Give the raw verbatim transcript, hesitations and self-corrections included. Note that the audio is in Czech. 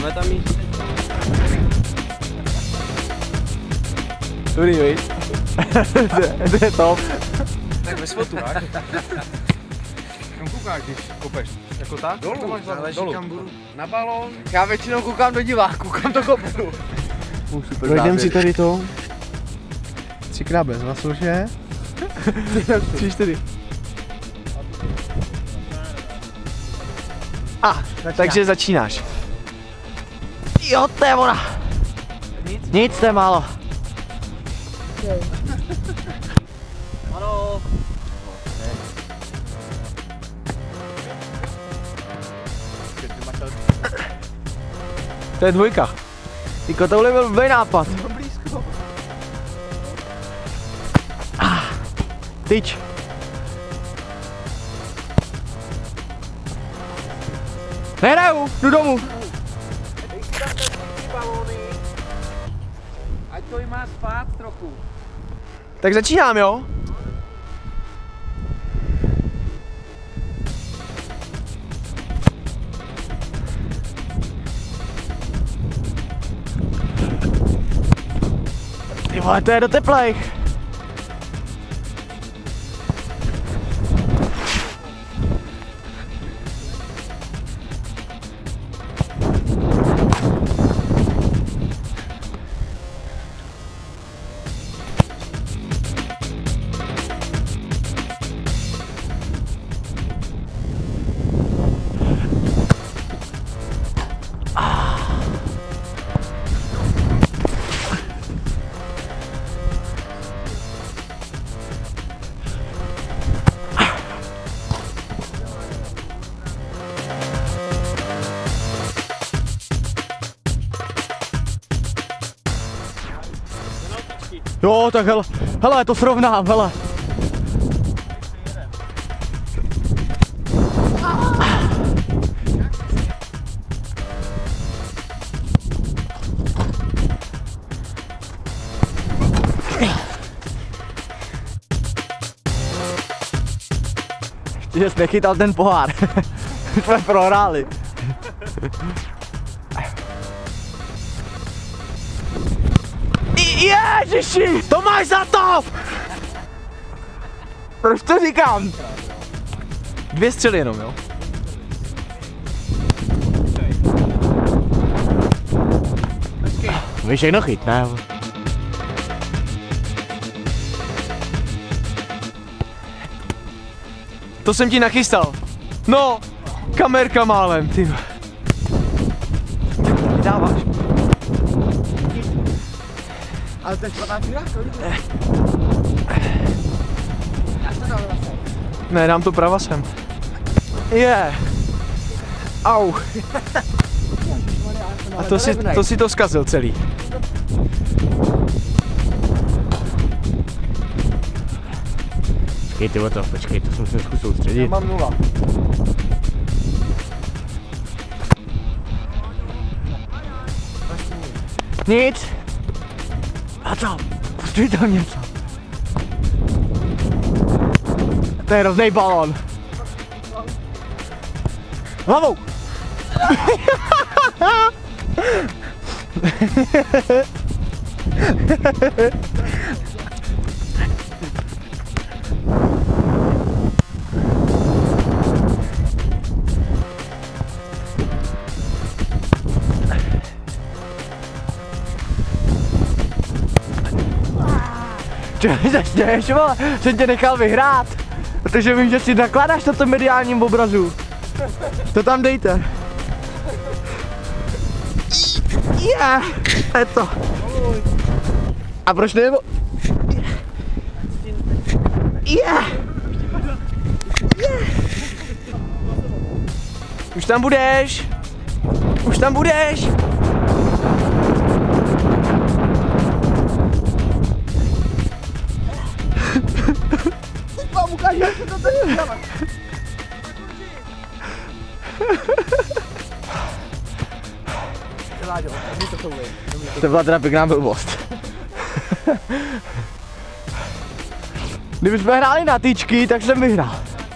Máme tam jít. Dobrý, viď? To je top. Tak bez fotu, tak? Kam koukáš, když kopeš? Jako tak? Dolů, záleží kam budu. Na balón. Já většinou koukám do diváků, kam to kopu. Projdem si tady to. Třikrát bez masoše. Tři, čtyři. A, ah, takže začínáš. Jo, to je ona. Nic? Nic, to je málo. Ano. To je dvojka. Tyko, tohle byl blbý nápad. Ah, tyč. Nehraju, jdu domů. Ať to jí má spát trochu. Tak začínám, jo? Ty vole, to je do teplejch. Jo, tak hele, hele, to srovnám, hele. Ještě jsi nechytal ten pohár. Jsme prohráli. Ježiši, to máš za to! Proč to říkám? Dvě střely jenom, jo? Vy všechno chytne. To jsem ti nachystal. No, kamerka málem, ty. Dáváš. Ale to je špatná chvíle, já to dám zase. Ne, dám to pravasem. Je. Yeah. Au. A to si, to si to zkazil celý. Počkej ty o to, počkej, to jsem se zkusil soustředit. Já mám nula. Nic. A co? Pustuj tam něco. To je hrozný balon. Hlavou! Čeho začneš, vole? Jsem tě nechal vyhrát. Protože vím, že si nakládáš na tom mediálním obrazu. To tam dejte. Yeah, je to. A proč ne? Yeah. Yeah. Už tam budeš. Už tam budeš. Vám ukážu, jak se to tady dělá. To byla teda pěkná blbost. Kdybychom hráli na tyčky, tak jsem vyhrál.